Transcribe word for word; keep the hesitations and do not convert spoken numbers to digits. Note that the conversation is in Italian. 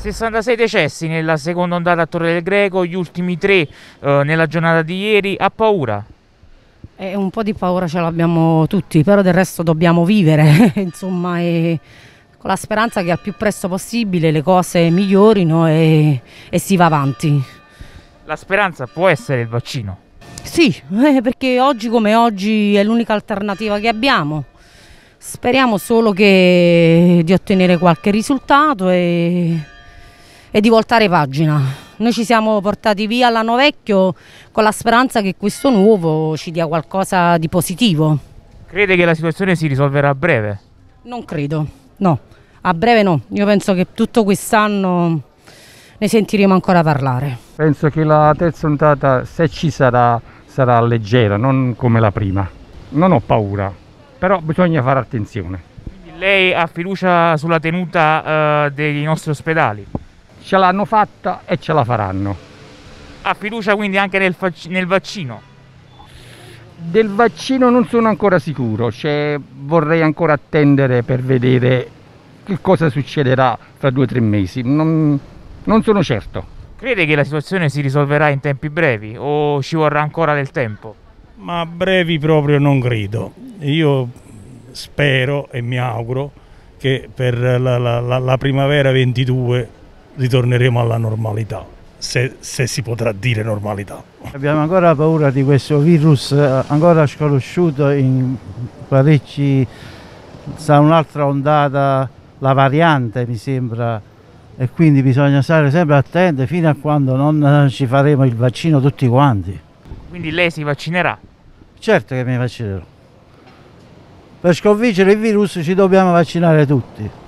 sessantasei decessi nella seconda ondata a Torre del Greco, gli ultimi tre eh, nella giornata di ieri. Ha paura? E un po' di paura ce l'abbiamo tutti, però del resto dobbiamo vivere, insomma, e con la speranza che al più presto possibile le cose migliorino e, e si va avanti. La speranza può essere il vaccino? Sì, eh, perché oggi come oggi è l'unica alternativa che abbiamo. Speriamo solo che, di ottenere qualche risultato e, e di voltare pagina. Noi ci siamo portati via all'anno vecchio con la speranza che questo nuovo ci dia qualcosa di positivo. Crede che la situazione si risolverà a breve? Non credo, no, a breve no. Io penso che tutto quest'anno ne sentiremo ancora parlare. Penso che la terza ondata, se ci sarà, sarà leggera, non come la prima. Non ho paura, però bisogna fare attenzione. Quindi lei ha fiducia sulla tenuta eh, dei nostri ospedali? Ce l'hanno fatta e ce la faranno. Ha fiducia quindi anche nel, nel vaccino? Del vaccino non sono ancora sicuro, cioè, vorrei ancora attendere per vedere che cosa succederà fra due o tre mesi. Non, non sono certo. Crede che la situazione si risolverà in tempi brevi o ci vorrà ancora del tempo? Ma brevi proprio non credo. Io spero e mi auguro che per la, la, la, la primavera ventidue ritorneremo alla normalità, se, se si potrà dire normalità. Abbiamo ancora paura di questo virus ancora sconosciuto in parecchi, sarà un'altra ondata, la variante mi sembra, e quindi bisogna stare sempre attenti fino a quando non ci faremo il vaccino tutti quanti. Quindi lei si vaccinerà? Certo che mi vaccinerò. Per sconfiggere il virus ci dobbiamo vaccinare tutti.